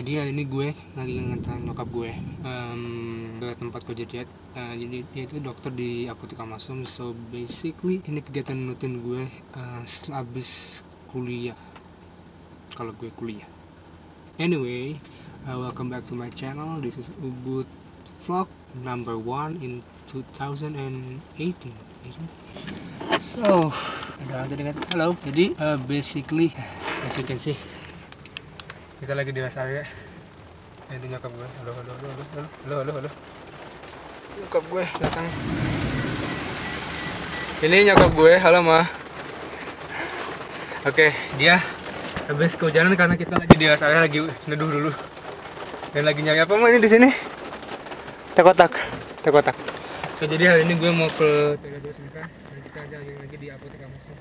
Jadi hari ini gue lagi ngantar nyokap gue ke tempat kerja dia. Jadi dia itu dokter di Apotek Amasum. So basically ini kegiatan rutin gue habis kuliah. Kalau gue kuliah. Anyway, welcome back to my channel. This is Ubud vlog number 1 in 2018. So, ada tadi kan? Halo. Jadi basically, as you can see, kita lagi di rest area. Ini nyokap gue. Halo. Nyokap gue datang. Ini nyokap gue. Halo ma. Oke, dia habis kehujanan karena kita lagi di rest area, lagi neduh dulu. Dan lagi nyari apa ma ini di sini? Tekotak. Oke, jadi hari ini gue mau ke TK Dosmika. Kita jalan lagi di Apotek Amasum.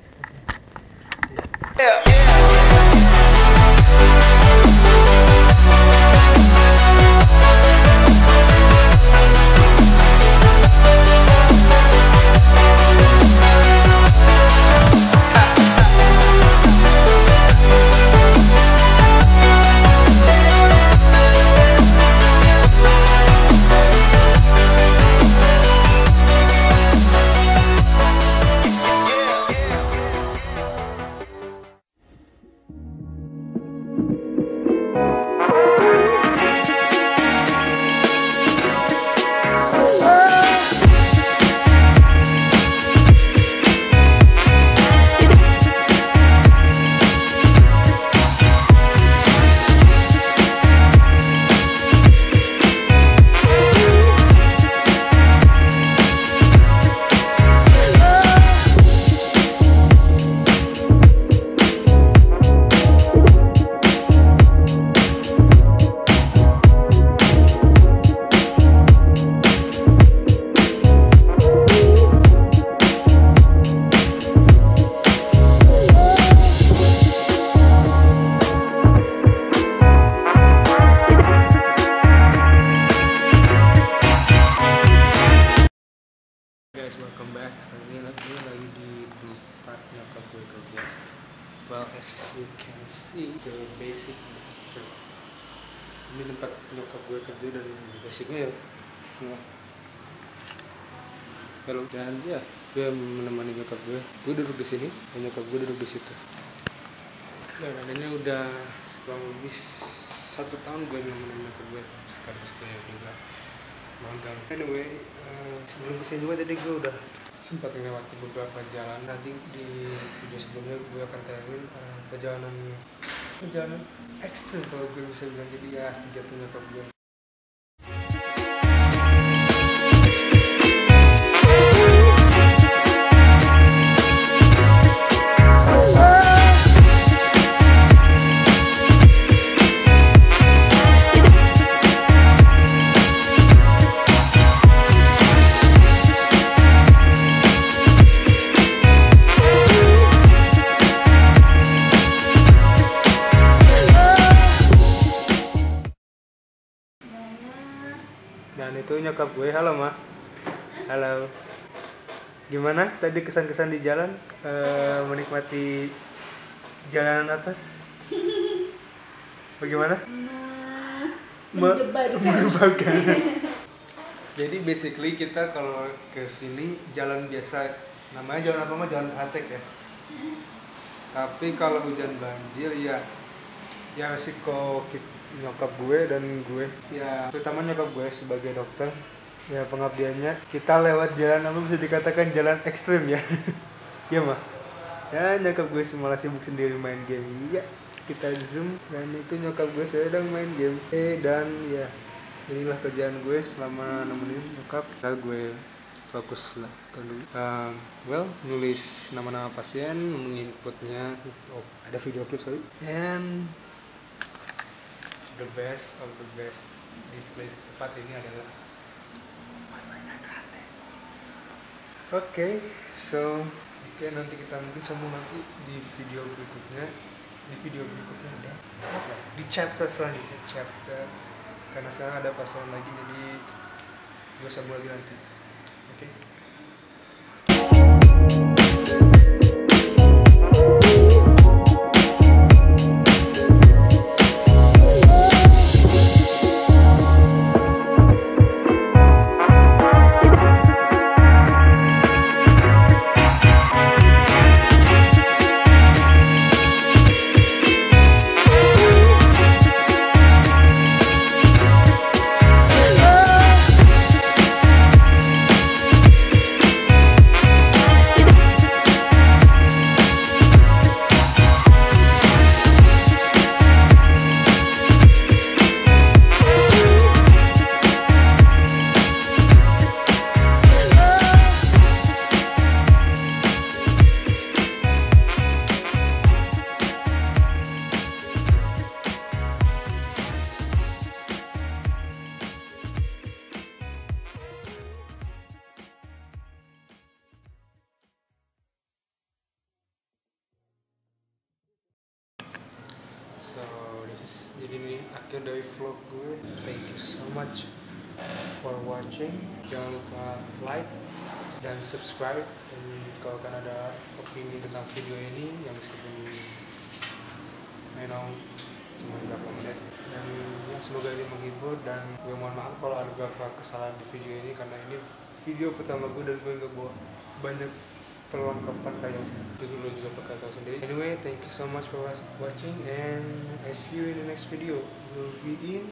Welcome back. Ini lagi di tempat nyokap gue kerja. Well, as you can see, the basic picture. Ini tempat nyokap gue kerja dan basicnya ya. Halo, dan ya, gue menemani nyokap gue. Gue duduk di sini, dan nyokap gue duduk di situ. Dan ini udah kurang lebih 1 tahun gue menemani nyokap gue sekaligus gue juga magang. Anyway, sebelum kesini juga tadi gue udah sempat melewati beberapa jalan. Nanti di video sebelumnya gue akan tayangin perjalanan ekstrim kalau gue bisa bilang. Jadi ya jatuh nyokap gue. Dan itu nyokap gue. Halo ma. Halo. Gimana tadi kesan-kesan di jalan, menikmati jalanan atas? Bagaimana? Mendebarkan. Jadi basically kita kalau ke sini jalan biasa, namanya jalan apa mah, jalan Atek ya. Tapi kalau hujan banjir ya resiko nyokap gue dan gue, ya terutama nyokap gue sebagai dokter, ya pengabdiannya kita lewat jalan apa bisa dikatakan jalan ekstrim ya. Iya mah. Ya nyokap gue malah sibuk sendiri main game. Iya, kita zoom dan itu nyokap gue sedang main game. Dan ya inilah kerjaan gue selama nemenin nyokap. Lalu gue fokus lah well, nulis nama-nama pasien, menginputnya. Oh, ada video klip sorry. And the best of the best di place tempat ini adalah wifi-nya gratis. Oke, so nanti kita mungkin sambung lagi di video berikutnya. Ada di chapter selanjutnya, karena sekarang ada pasangan lagi, jadi gue sambung lagi nanti. Oke. So jadi ini akhir dari vlog gue. Thank you so much for watching. Jangan lupa like dan subscribe. Dan kalau kan ada opini tentang video ini yang meskipun cuma berapa menit, dan ya semoga ini menghibur. Dan gue mohon maaf kalau ada beberapa kesalahan di video ini karena ini video pertama gue dan gue nggak bawa banyak perlengkapan kayak itu dulu juga pakai saya sendiri. Anyway, thank you so much for watching and I see you in the next video. Will be in